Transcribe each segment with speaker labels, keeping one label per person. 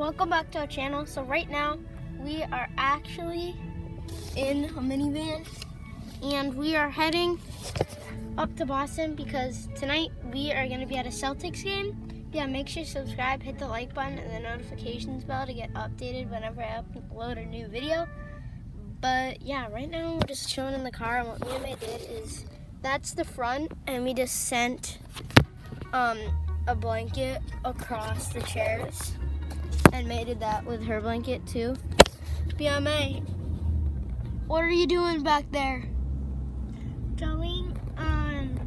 Speaker 1: welcome back to our channel. So right now we are actually in a minivan and we are heading up to Boston because tonight we are going to be at a Celtics game. Yeah, make sure to subscribe, hit the like button and the notifications bell to get updated whenever I upload a new video. But yeah, right now we're just chilling in the car, and what me and May did is, that's the front, and we just sent a blanket across the chairs, and May did that with her blanket too. But yeah, May, what are you doing back there?
Speaker 2: Drawing on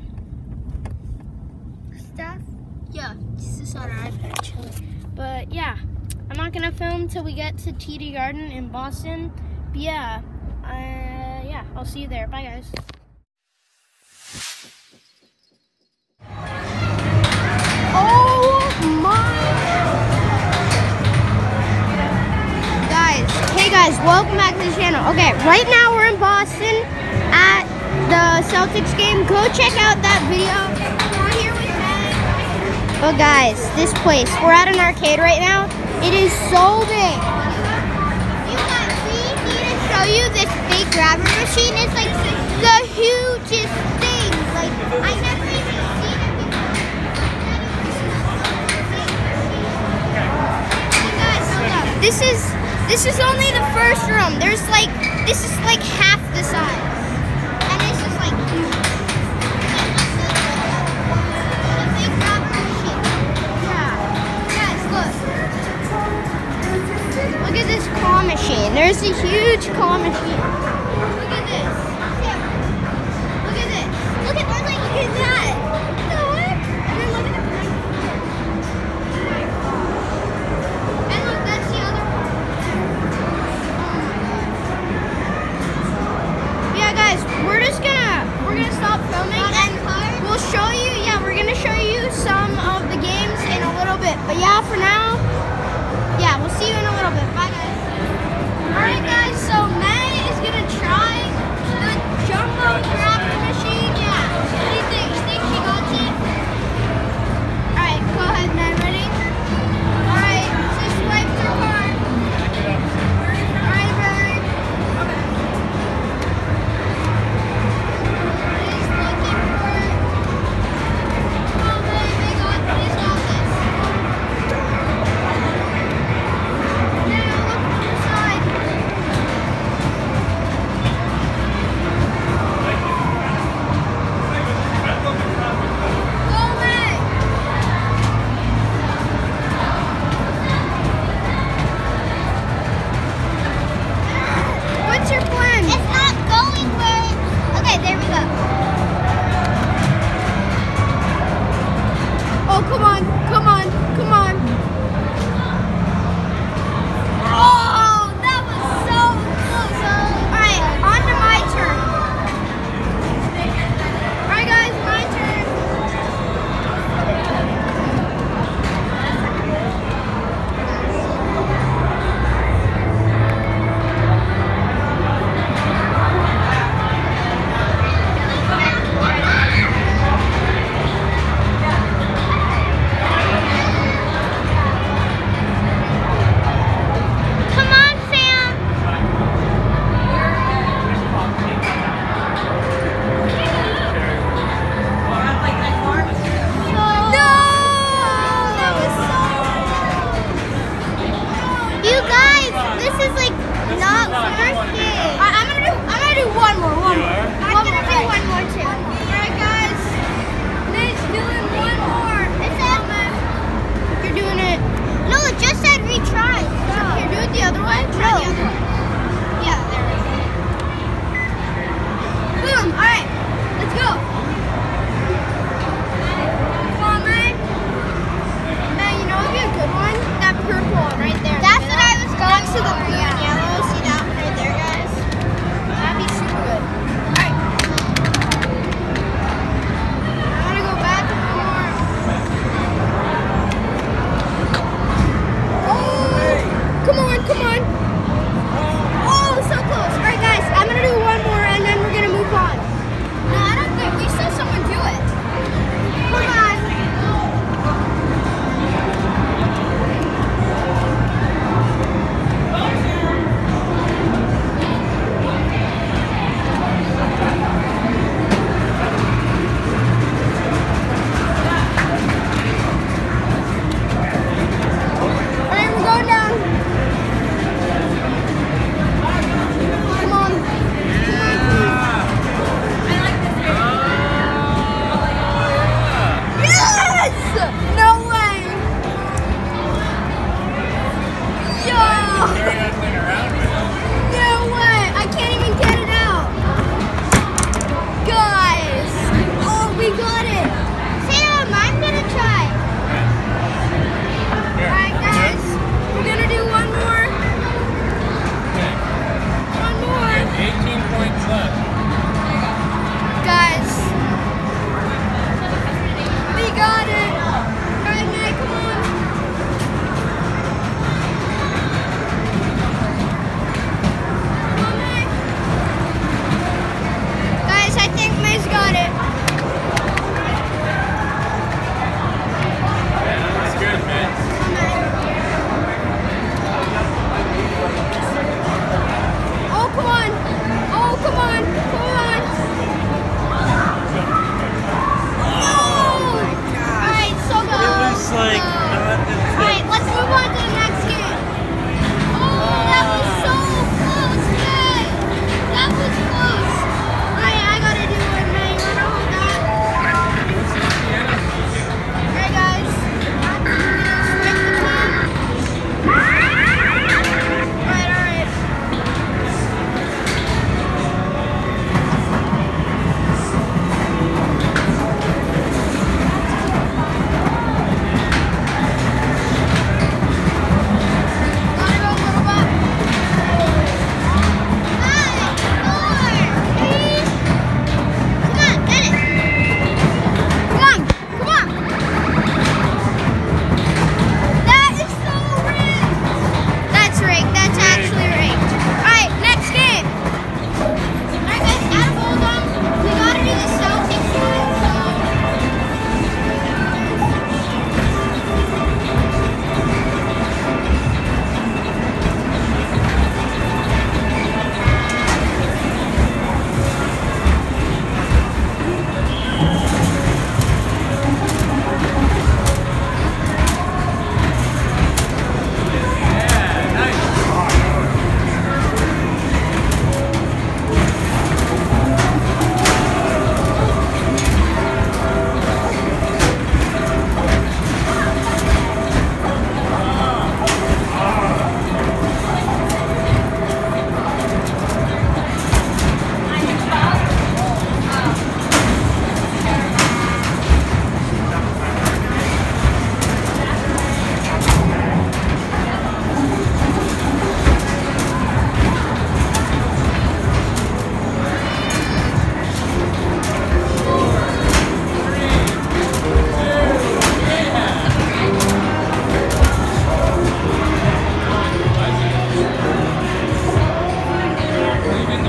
Speaker 2: stuff.
Speaker 1: Yeah, this is on our iPad, chilling. But yeah, I'm not gonna film till we get to TD Garden in Boston. But yeah, I'll see you there. Bye, guys. Oh my! Hey guys, welcome back to the channel. Okay, right now we're in Boston at the Celtics game. Go check out that video. We're here with Meg. But guys, this place, we're at an arcade right now. It is so big.
Speaker 2: You guys, we need to show you this big grabber machine. It's like the hugest thing. Like, I never even seen it before. Hey guys, hold up.
Speaker 1: This is only the first room. This is like half the size.
Speaker 2: And this is like huge. The big grabber machine.
Speaker 1: Yeah. Guys, look. Look at this claw machine. There's a huge claw machine. Look at this. Look at this.
Speaker 2: Look at that. Look at that. What the heck?
Speaker 1: And then look at the blanket.
Speaker 2: And look, that's the other one.
Speaker 1: Yeah, guys, we're gonna stop filming and we'll show you. Yeah, we're gonna show you some of the games in a little bit. But yeah, for now, yeah, we'll see you in a little bit. Bye, guys. All right, guys. So May is gonna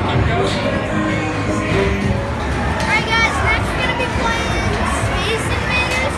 Speaker 2: Alright guys, next we're gonna be playing Space Invaders.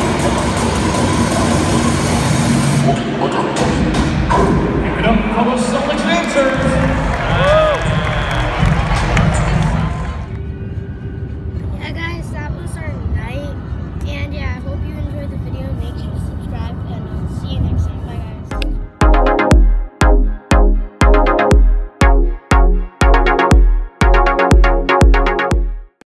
Speaker 3: Pick it up, Carlos.